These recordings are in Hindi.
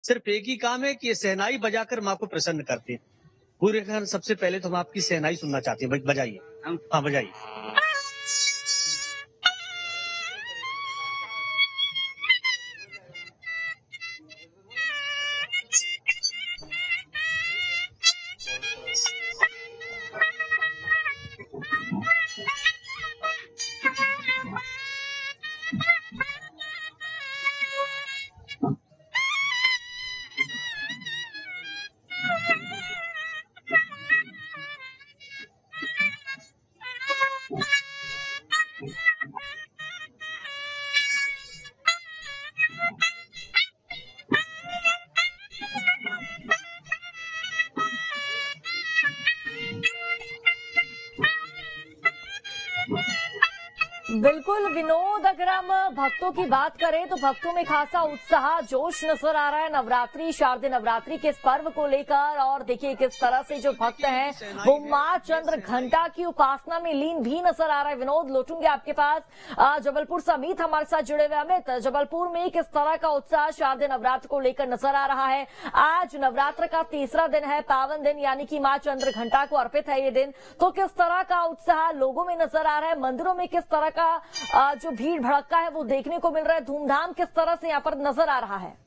सिर्फ एक ही काम है कि ये शहनाई बजाकर माँ को प्रसन्न करते हैं। पूरे खान सबसे पहले तो हम आपकी शहनाई सुनना चाहते हैं, बजाइए। हाँ, बजाइए। बिल्कुल विनोद, अगर हम भक्तों की बात करें तो भक्तों में खासा उत्साह, जोश नजर आ रहा है नवरात्रि, शारदीय नवरात्रि के इस पर्व को लेकर। और देखिए किस तरह से जो भक्त हैं वो मां चंद्र घंटा की उपासना में लीन भी नजर आ रहा है। विनोद, लौटूंगे आपके पास। जबलपुर से अमित हमारे साथ जुड़े हुए। अमित, जबलपुर में किस तरह का उत्साह शारदीय नवरात्र को लेकर नजर आ रहा है? आज नवरात्र का तीसरा दिन है, पावन दिन, यानी कि मां चंद्र घंटा को अर्पित है ये दिन। तो किस तरह का उत्साह लोगों में नजर आ रहा है? मंदिरों में किस तरह का जो भीड़ भड़का है वो देखने को मिल रहा है? धूमधाम किस तरह से यहाँ पर नजर आ रहा है?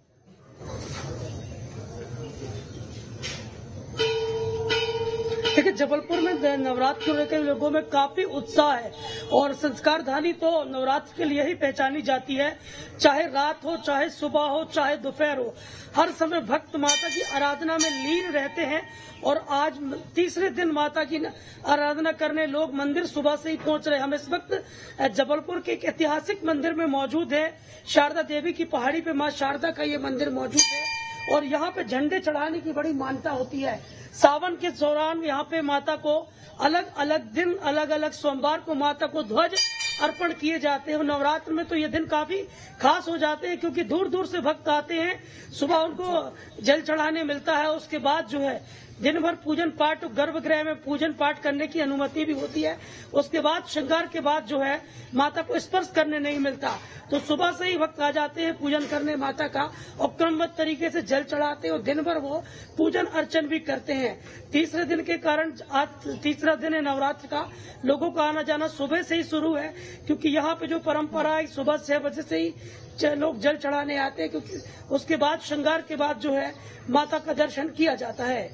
देखिए, जबलपुर में नवरात्र को लेकर लोगों में काफी उत्साह है और संस्कारधानी तो नवरात्र के लिए ही पहचानी जाती है। चाहे रात हो, चाहे सुबह हो, चाहे दोपहर हो, हर समय भक्त माता की आराधना में लीन रहते हैं। और आज तीसरे दिन माता की आराधना करने लोग मंदिर सुबह से ही पहुंच रहे हैं। हम इस वक्त जबलपुर के एक ऐतिहासिक मंदिर में मौजूद है। शारदा देवी की पहाड़ी पे माँ शारदा का ये मंदिर मौजूद है और यहाँ पे झंडे चढ़ाने की बड़ी मान्यता होती है। सावन के दौरान यहाँ पे माता को अलग अलग दिन, अलग अलग सोमवार को माता को ध्वज अर्पण किए जाते हैं। नवरात्र में तो ये दिन काफी खास हो जाते हैं क्योंकि दूर दूर से भक्त आते हैं। सुबह उनको जल चढ़ाने मिलता है, उसके बाद जो है दिन भर पूजन पाठ, गर्भगृह में पूजन पाठ करने की अनुमति भी होती है। उसके बाद श्रृंगार के बाद जो है माता को स्पर्श करने नहीं मिलता। तो सुबह से ही भक्त आ जाते हैं पूजन करने माता का और क्रमबद्ध तरीके से जल चढ़ाते हैं और दिन भर वो पूजन अर्चन भी करते हैं। तीसरे दिन के कारण आज तीसरा दिन है नवरात्र का। लोगों का आना जाना सुबह से ही शुरू है क्योंकि यहाँ पे जो परंपरा है सुबह 6 बजे से ही लोग जल चढ़ाने आते हैं, क्योंकि उसके बाद श्रृंगार के बाद जो है माता का दर्शन किया जाता है।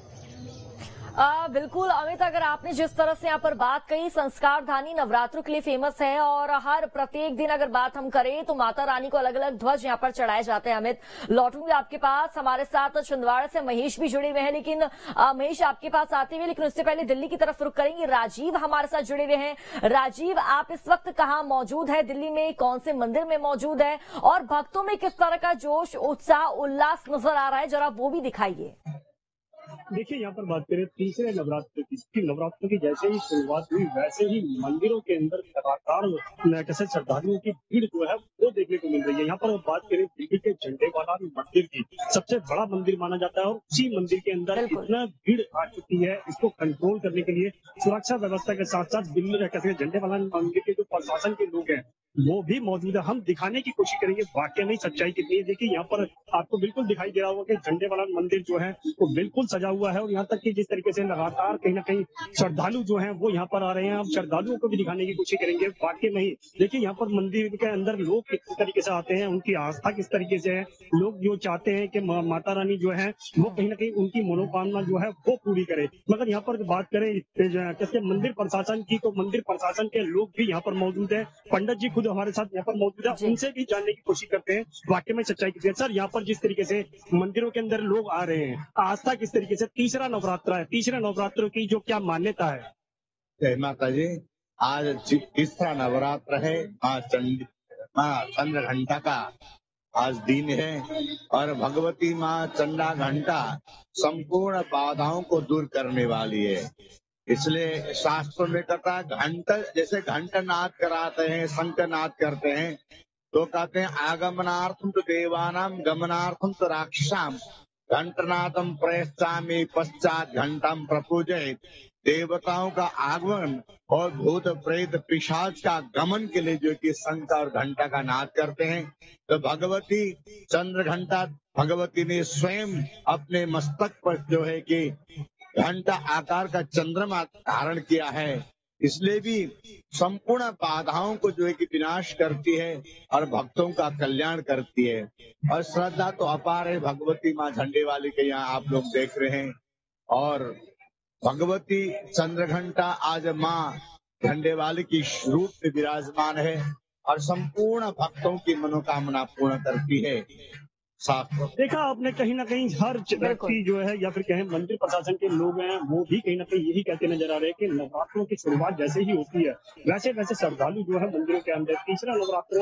बिल्कुल अमित, अगर आपने जिस तरह से यहाँ पर बात कही, संस्कारधानी नवरात्रों के लिए फेमस है और हर प्रत्येक दिन अगर बात हम करें तो माता रानी को अलग अलग ध्वज यहाँ पर चढ़ाए जाते हैं। अमित, लौटूंगी आपके पास। हमारे साथ छिंदवाड़ा से महेश भी जुड़े हुए हैं, लेकिन महेश आपके पास आते हुए, लेकिन उससे पहले दिल्ली की तरफ रुख करेंगे। राजीव हमारे साथ जुड़े हुए हैं। राजीव, आप इस वक्त कहाँ मौजूद है? दिल्ली में कौन से मंदिर में मौजूद है और भक्तों में किस तरह का जोश, उत्साह, उल्लास नजर आ रहा है? जरा वो भी दिखाइए। देखिए, यहाँ पर बात करें तीसरे नवरात्र की जैसे ही शुरुआत हुई वैसे ही मंदिरों के अंदर लगातार कैसे श्रद्धालुओं की भीड़ जो है वो देखने को मिल रही है। यहाँ पर बात करें दिल्ली के झंडे वाला मंदिर की, सबसे बड़ा मंदिर माना जाता है और उसी मंदिर के अंदर इतना भीड़ आ चुकी है, इसको कंट्रोल करने के लिए सुरक्षा व्यवस्था के साथ साथ दिल्ली कैसे झंडे वाला मंदिर के जो प्रशासन के लोग हैं वो भी मौजूद है। हम दिखाने की कोशिश करेंगे वाकई में सच्चाई कितनी है। देखिए, यहाँ पर आपको बिल्कुल दिखाई दे रहा होगा कि झंडे वाला मंदिर जो है वो बिल्कुल सजा हुआ है और यहाँ तक कि जिस तरीके से लगातार कहीं ना कहीं श्रद्धालु जो हैं वो यहाँ पर आ रहे हैं। हम श्रद्धालुओं को भी दिखाने की कोशिश करेंगे वाकई में ही। देखिए, यहाँ पर मंदिर के अंदर लोग किस तरीके से आते हैं, उनकी आस्था किस तरीके से है। लोग जो चाहते हैं कि माता रानी जो है वो कहीं ना कहीं उनकी मनोकामना जो है वो पूरी करे। मगर यहाँ पर बात करें कैसे मंदिर प्रशासन की, तो मंदिर प्रशासन के लोग भी यहाँ पर मौजूद है। पंडित जी खुद हमारे साथ यहाँ पर मौजूद है, उनसे भी जानने की कोशिश करते हैं वाकई में सच्चाई की। सर, यहाँ पर जिस तरीके से मंदिरों के अंदर लोग आ रहे हैं, आस्था किस तरीके से, तीसरा नवरात्र है, तीसरे नवरात्र की जो क्या मान्यता है? जय माता जी। आज तीसरा नवरात्र है, माँ चंद्र घंटा का आज दिन है और भगवती माँ चंद्रा घंटा संपूर्ण बाधाओं को दूर करने वाली है। इसलिए शास्त्रों में कहता है घंटा, जैसे घंटनाद कराते हैं, शंखनाद करते हैं, तो कहते हैं आगमनार्थम तो देवानाम गमनार्थम तो राक्षसाम घंटनादम प्रयच्छामि पश्चात घंटाम प्रपूजय। देवताओं का आगमन और भूत प्रेत पिशाच का गमन के लिए जो कि शंख और घंटा का नाद करते हैं। तो भगवती चंद्र घंटा भगवती ने स्वयं अपने मस्तक पर जो है कि घंटा आकार का चंद्रमा धारण किया है, इसलिए भी संपूर्ण बाधाओं को जो है कि विनाश करती है और भक्तों का कल्याण करती है। और श्रद्धा तो अपार है भगवती माँ झंडे वाली के यहाँ आप लोग देख रहे हैं। और भगवती चंद्रघंटा आज माँ झंडे वाली की रूप में विराजमान है और संपूर्ण भक्तों की मनोकामना पूर्ण करती है। साफ देखा आपने कहीं ना कहीं हर व्यक्ति जो है या फिर कहें मंदिर प्रशासन के लोग हैं वो भी कहीं ना कहीं यही कहते नजर आ रहे हैं कि नवरात्रों की शुरुआत जैसे ही होती है वैसे वैसे श्रद्धालु जो है मंदिरों के अंदर तीसरा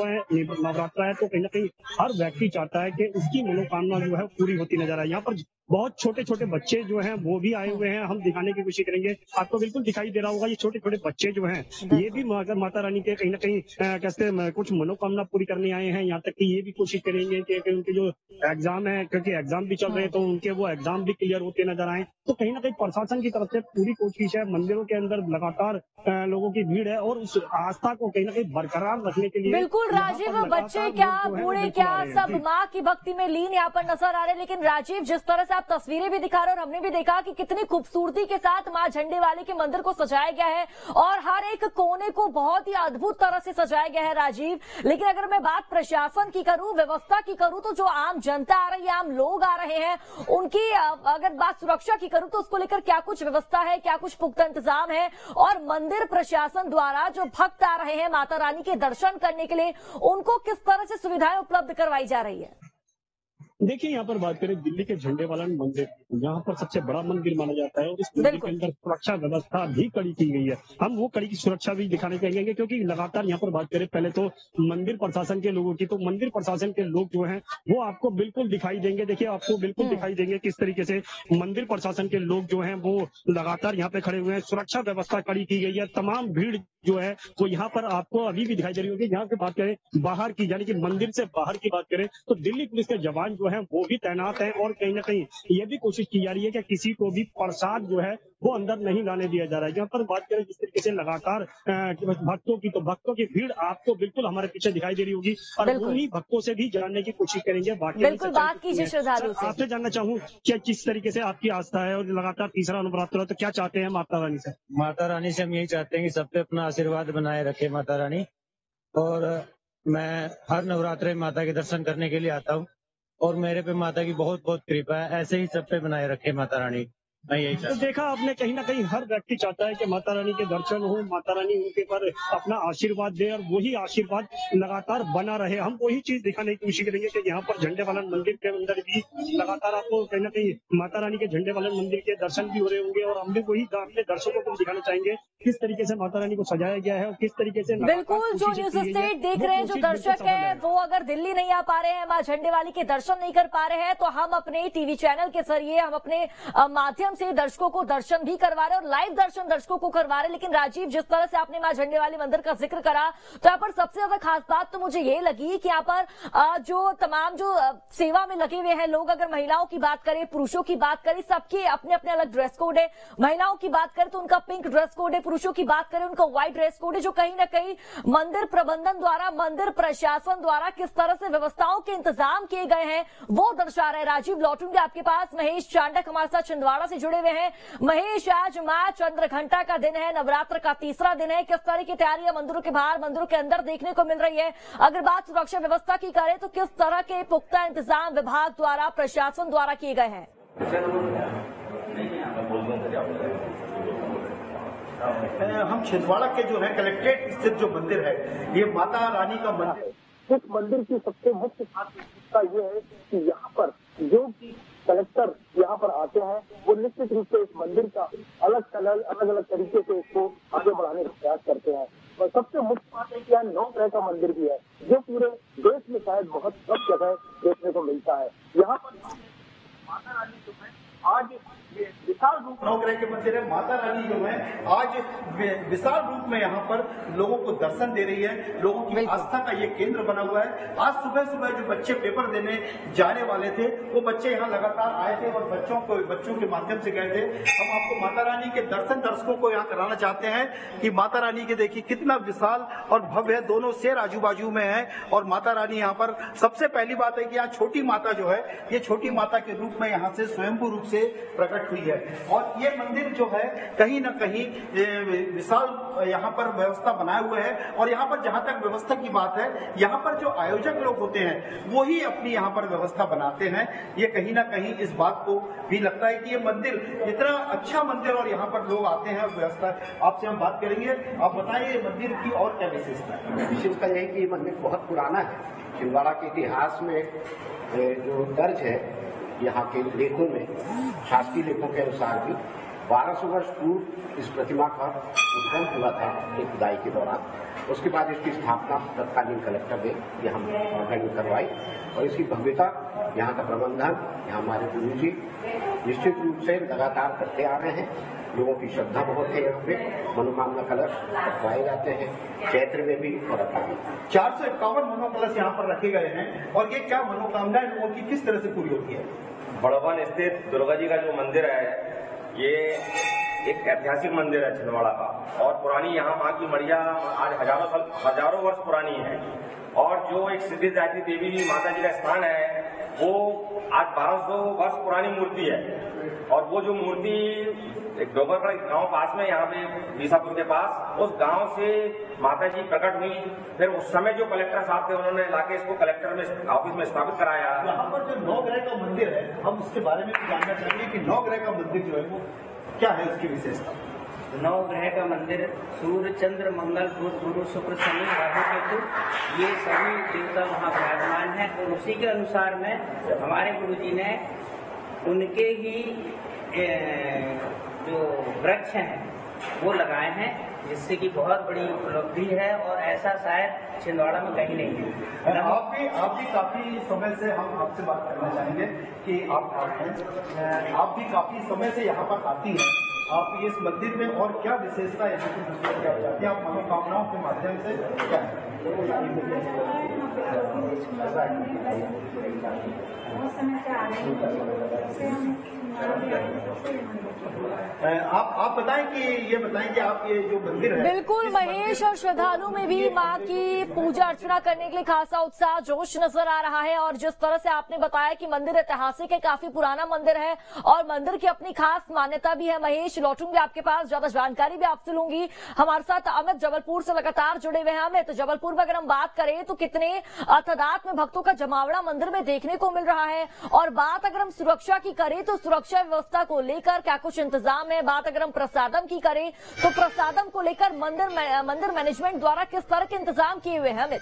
नवरात्र है तो कहीं ना कहीं हर व्यक्ति चाहता है कि उसकी मनोकामना जो है पूरी होती नजर आए। यहाँ पर बहुत छोटे छोटे बच्चे जो हैं वो भी आए हुए हैं, हम दिखाने की कोशिश करेंगे, आपको बिल्कुल दिखाई दे रहा होगा ये छोटे छोटे बच्चे जो हैं ये भी माता रानी के कहीं ना कहीं कैसे कुछ मनोकामना पूरी करने आए हैं। यहाँ तक कि ये भी कोशिश करेंगे कि उनके जो एग्जाम है, क्योंकि एग्जाम भी चल रहे हैं तो उनके वो एग्जाम भी क्लियर होते नजर आए। तो कहीं ना कहीं प्रशासन की तरफ से पूरी कोशिश है, मंदिरों के अंदर लगातार लोगों की भीड़ है और उस आस्था को कहीं ना कहीं बरकरार रखने के लिए बिल्कुल राजीव, बच्चे क्या बूढ़े क्या सब माँ की भक्ति में लीन यहाँ पर नजर आ रहे हैं। लेकिन राजीव, जिस तरह से आप तस्वीरें भी दिखा रहे हो और हमने भी देखा कि कितनी खूबसूरती के साथ माँ झंडे वाले के मंदिर को सजाया गया है और हर एक कोने को बहुत ही अद्भुत तरह से सजाया गया है राजीव। लेकिन अगर मैं बात प्रशासन की करूं, व्यवस्था की करूं, तो जो आम जनता आ रही है, आम लोग आ रहे हैं, उनकी अगर बात सुरक्षा की करूं तो उसको लेकर क्या कुछ व्यवस्था है, क्या कुछ पुख्ता इंतजाम है और मंदिर प्रशासन द्वारा जो भक्त आ रहे हैं माता रानी के दर्शन करने के लिए उनको किस तरह से सुविधाएं उपलब्ध करवाई जा रही है? देखिए यहाँ पर बात करें दिल्ली के झंडे वाला मंदिर, यहाँ पर सबसे बड़ा मंदिर माना जाता है और इस मंदिर के अंदर सुरक्षा व्यवस्था भी कड़ी की गई है। हम वो कड़ी की सुरक्षा भी दिखाने चाहेंगे क्योंकि लगातार यहाँ पर बात करें पहले तो मंदिर प्रशासन के लोगों की, तो मंदिर प्रशासन के लोग जो हैं वो आपको बिल्कुल दिखाई देंगे। देखिए आपको बिल्कुल दिखाई देंगे किस तरीके से मंदिर प्रशासन के लोग जो है वो लगातार यहाँ पे खड़े हुए हैं। सुरक्षा व्यवस्था कड़ी की गई है, तमाम भीड़ जो है वो यहाँ पर आपको अभी भी दिखाई दे रही होगी। यहाँ की बात करें बाहर की, यानी कि मंदिर से बाहर की बात करें तो दिल्ली पुलिस के जवान जो है वो भी तैनात हैं और कहीं ना कहीं ये भी कोशिश की जा रही है कि किसी को भी प्रसाद जो है वो अंदर नहीं लाने दिया जा रहा है। यहाँ पर बात करें जिस तरीके से लगातार भक्तों की, तो भक्तों की भीड़ आपको बिल्कुल हमारे पीछे दिखाई दे रही होगी और उन्हीं भक्तों से भी जानने की कोशिश करेंगे। बिल्कुल बात कीजिए श्रद्धालु से। आपसे जानना चाहूँ क्या किस तरीके से आपकी आस्था है और लगातार तीसरा नवरात्र, तो क्या चाहते हैं माता रानी से? माता रानी से हम यही चाहते हैं कि सब पे अपना आशीर्वाद बनाए रखे माता रानी, और मैं हर नवरात्र में माता के दर्शन करने के लिए आता हूँ और मेरे पे माता की बहुत बहुत कृपा है। ऐसे ही सब पे बनाए रखे माता रानी, मैं यही चाहता हूँ। तो देखा आपने कहीं ना कहीं हर व्यक्ति चाहता है कि माता रानी के दर्शन हो, माता रानी उनके पर अपना आशीर्वाद दे और वही आशीर्वाद लगातार बना रहे। हम वही चीज दिखाने की कोशिश करेंगे कि यहाँ पर झंडे वाला मंदिर के अंदर भी लगातार आपको कहीं ना कहीं माता रानी के झंडे वाले मंदिर के दर्शन भी हो रहे होंगे और हम भी वही अपने दर्शकों को दिखाना चाहेंगे किस तरीके से माता रानी को सजाया गया है और किस तरीके से बिल्कुल जो न्यूज स्टेट देख रहे हैं, जो दर्शक है वो अगर दिल्ली नहीं आ पा रहे हैं, मां झंडे वाली के दर्शन नहीं कर पा रहे हैं, तो हम अपने टीवी चैनल के जरिए, हम अपने माध्यम से दर्शकों को दर्शन भी करवा रहे हैं और लाइव दर्शन दर्शकों को करवा रहे हैं। लेकिन राजीव, जिस तरह से आपने मां झंडे वाली मंदिर का जिक्र करा, तो यहाँ पर सबसे ज्यादा खास बात तो मुझे ये लगी कि यहाँ पर जो तमाम जो सेवा में लगे हुए हैं लोग, अगर महिलाओं की बात करें, पुरुषों की बात करें, सबके अपने अपने अलग ड्रेस कोड है। महिलाओं की बात करें तो उनका पिंक ड्रेस कोड है, पुरुषों की बात करें उनका व्हाइट ड्रेस कोड है, जो कहीं ना कहीं मंदिर प्रबंधन द्वारा, मंदिर प्रशासन द्वारा किस तरह से व्यवस्थाओं के इंतजाम किए गए हैं वो दर्शा रहे हैं। राजीव, लौटूंगे आपके पास। महेश चांडक हमारे साथ छिंदवाड़ा से जुड़े हुए हैं। महेश, आज मां चंद्रघंटा का दिन है, नवरात्र का तीसरा दिन है, किस तरह की तैयारियां मंदिरों के बाहर, मंदिरों के अंदर देखने को मिल रही है? अगर बात सुरक्षा व्यवस्था की करें तो किस तरह के पुख्ता इंतजाम विभाग द्वारा, प्रशासन द्वारा किए गए हैं? हम छिंदवाड़ा के जो है कलेक्ट्रेट स्थित जो मंदिर है, ये माता रानी का मंदिर। इस मंदिर की सबसे मुख्य खासियत ये है कि यहाँ पर जो भी कलेक्टर यहाँ पर आते हैं वो निश्चित रूप से इस मंदिर का अलग अलग तरीके से इसको आगे बढ़ाने का प्रयास करते हैं। और सबसे मुख्य बात है कि यहाँ 9 ग्रह का मंदिर भी है, जो पूरे देश में शायद बहुत कम जगह देखने को मिलता है। यहाँ पर माता रानी जो है आज ये विशाल रूप नवग्रह के मंदिर है। माता रानी जो है आज विशाल रूप में यहाँ पर लोगों को दर्शन दे रही है। लोगों की आस्था का ये केंद्र बना हुआ है। आज सुबह सुबह जो बच्चे पेपर देने जाने वाले थे वो बच्चे यहाँ लगातार आए थे और बच्चों के माध्यम से गए थे। हम आपको माता रानी के दर्शन दर्शकों को यहाँ कराना चाहते हैं कि माता रानी के देखिए कितना विशाल और भव्य है। दोनों शेर आजू बाजू में है और माता रानी यहाँ पर सबसे पहली बात है कि यहाँ छोटी माता जो है ये छोटी माता के रूप में यहाँ से स्वयंभू रूप से प्रकट हुई है। और ये मंदिर जो है कहीं न कहीं विशाल यहाँ पर व्यवस्था बनाए हुए है। और यहाँ पर जहाँ तक व्यवस्था की बात है, यहाँ पर जो आयोजक लोग होते हैं वो ही अपनी यहाँ पर व्यवस्था बनाते हैं। ये कहीं ना कहीं इस बात को भी लगता है कि ये मंदिर इतना अच्छा मंदिर और यहाँ पर लोग आते हैं। व्यवस्था आपसे हम बात करेंगे, आप बताइए मंदिर की और क्या विशेषता है? विशेषता यही कि ये मंदिर बहुत पुराना है। छिंदवाड़ा के इतिहास में जो दर्ज है यहाँ के लेखों में, शासकीय लेखों के अनुसार भी 1200 वर्ष पूर्व इस प्रतिमा का उद्गम हुआ था एक खुदाई के दौरान। उसके बाद इसकी स्थापना तत्कालीन कलेक्टर ने यहाँ में करवाई और इसकी भव्यता, यहाँ का प्रबंधन, यहाँ हमारे गुरु जी निश्चित रूप से लगातार करते आ रहे हैं। लोगों की श्रद्धा बहुत है। यहाँ पे मनोकामना कलश रखवाए जाते हैं चैत्र में भी और अपना भी। 451 मनोकलश यहाँ पर रखे गए हैं। और ये क्या मनोकामनाएं लोगों की किस तरह से पूरी होती है? बड़वन स्थित दुर्गा जी का जो मंदिर है ये एक ऐतिहासिक मंदिर है छिंदवाड़ा का और पुरानी यहाँ माँ की मड़िया आज हजारों वर्ष पुरानी है। और जो एक सिद्धिदात्री देवी माता जी का स्थान है वो आज 1200 वर्ष पुरानी मूर्ति है। और वो जो मूर्ति एक डोगरगढ़ गांव पास में यहाँ पे बीसापुर के पास, उस गांव से माता जी प्रकट हुई। फिर उस समय जो कलेक्टर साहब थे उन्होंने लाके इसको कलेक्टर में ऑफिस में स्थापित कराया। यहाँ पर जो नवग्रह का मंदिर है हम उसके बारे में जानना चाहेंगे कि नवग्रह का मंदिर जो है वो क्या है, उसकी विशेषता? नवग्रह का मंदिर सूर्य, चंद्र, मंगल, बुध, गुरु, शुक्र, शनि, राहु, केतु, ये सभी देवता वहाँ विराजमान है। और उसी के अनुसार में हमारे गुरुजी ने उनके ही जो वृक्ष हैं वो लगाए हैं, जिससे कि बहुत बड़ी उपलब्धि है और ऐसा शायद छिंदवाड़ा में कहीं नहीं है। आप भी काफी समय से हम आपसे बात करना चाहेंगे कि आप भी काफी समय से यहाँ पर आती हैं। आप इस मंदिर में और क्या विशेषता है जो आप मनोकामनाओं के माध्यम से क्या आप बताएं कि ये बताएं कि आप ये जो मंदिर है बिल्कुल महेश, और श्रद्धालु में भी माँ की पूजा अर्चना करने के लिए खासा उत्साह जोश नजर आ रहा है। और जिस तरह से आपने बताया कि मंदिर ऐतिहासिक है, काफी पुराना मंदिर है और मंदिर की अपनी खास मान्यता भी है। महेश, लौटूंगी आपके पास, ज्यादा जानकारी भी आपसे लूंगी। हमारे साथ अमित जबलपुर से लगातार जुड़े हुए हैं। अमित, जबलपुर में अगर हम बात करें तो कितने तादाद में भक्तों का जमावड़ा मंदिर में देखने को मिल रहा है? और बात अगर हम सुरक्षा की करें तो सुरक्षा व्यवस्था को लेकर क्या कुछ इंतजाम है? बात अगर हम प्रसादम की करें तो प्रसादम को लेकर मंदिर मैनेजमेंट द्वारा किस तरह के इंतजाम किए हुए हैं? अमित,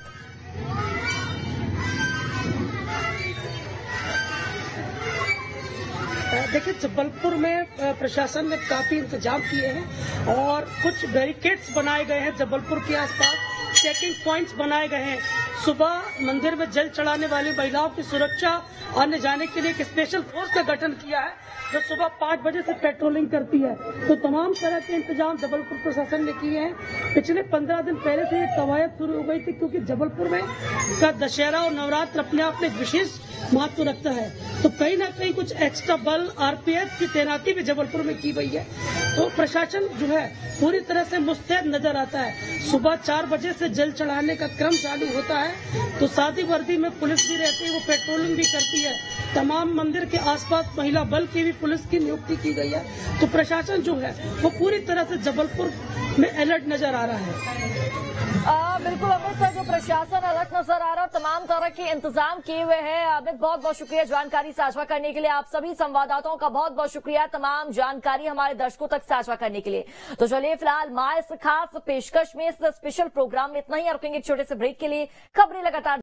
देखिए, जबलपुर में प्रशासन ने काफी इंतजाम किए हैं और कुछ बैरिकेड्स बनाए गए हैं। जबलपुर के आसपास चेकिंग पॉइंट्स बनाए गए हैं। सुबह मंदिर में जल चढ़ाने वाली महिलाओं की सुरक्षा आने जाने के लिए एक स्पेशल फोर्स का गठन किया है जो सुबह 5 बजे से पेट्रोलिंग करती है। तो तमाम तरह के इंतजाम जबलपुर प्रशासन ने किए हैं। पिछले 15 दिन पहले से ये कवायद शुरू हो गई थी, क्योंकि जबलपुर में का दशहरा और नवरात्र अपने आप में विशेष महत्व रखता है। तो कहीं ना कहीं कुछ एक्स्ट्रा बल, आरपीएफ की तैनाती भी जबलपुर में की गई है। तो प्रशासन जो है पूरी तरह से मुस्तैद नजर आता है। सुबह 4 बजे से जल चढ़ाने का क्रम चालू होता है तो सादी वर्दी में पुलिस भी रहती है, वो पेट्रोलिंग भी करती है। तमाम मंदिर के आसपास महिला बल की भी पुलिस की नियुक्ति की गई है। तो प्रशासन जो है वो पूरी तरह से जबलपुर में अलर्ट नजर आ रहा है। बिल्कुल अमित, जो प्रशासन अलर्ट नजर आ रहा है, तमाम तरह के इंतजाम किए हुए हैं। अमित, बहुत बहुत शुक्रिया जानकारी साझा करने के लिए। आप सभी संवाददाताओं का बहुत बहुत शुक्रिया तमाम जानकारी हमारे दर्शकों तक साझा करने के लिए। तो चलिए फिलहाल माँ इस खास पेशकश में, इस स्पेशल प्रोग्राम में इतना ही। रुकेंगे एक छोटे से ब्रेक के लिए। खबरें लगातार